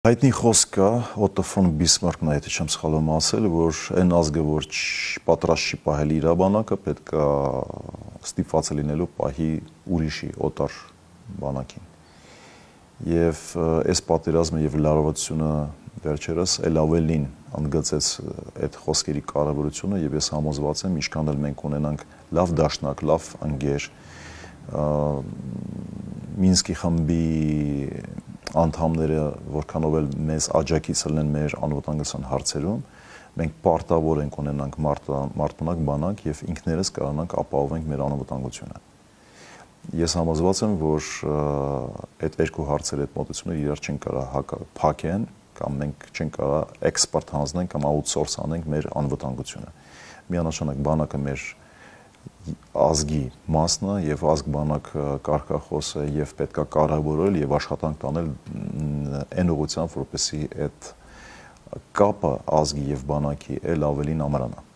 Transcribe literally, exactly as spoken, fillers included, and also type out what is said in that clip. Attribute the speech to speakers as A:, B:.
A: Հայտնի խոսք կա Օտո ֆոն Բիսմարկն է, եթե չեմ սխալվում ասել, որ այն ազգը, որ պատրաստ չի պահել իր բանակը, պետք է ստիպված է լինելու պահի ուրիշի օտար բանակին։ Եվ այս պատերազմը եւ լարվածությունը վերջերս էլ ավելին ընդգծեց այդ խոսքերի կարևորությունը եւ ես համոզված եմ, ինչքան էլ մենք ունենանք լավ դաշնակ, լավ ընկեր, Մինսկի խմբի անդամները, որքանով էլ մեզ աջակից լինեն մեր անվտանգության հարցերում, մենք պարտավոր ենք ունենանք մարտունակ բանակ եւ ինքներս կարողանանք ապահովենք մեր անվտանգությունը։ Ես համոզված եմ, որ այդ երկու հարցերը, այդ մոտեցումները իրար չեն կարող փակեն, կամ մենք չենք կարող էքսպորտ հանձնենք կամ աուտսորս անենք մեր անվտանգությունը։ Միանշանակ բանակը մեր ազգի մասն է եւ ազգ բանակ կարգախոսը եւ պետքա կարևորել եւ աշխատանք տանել այն ուղղությամբ, որպեսզի այդ կապը ազգի եւ բանակի էլ ավելին ամրանա։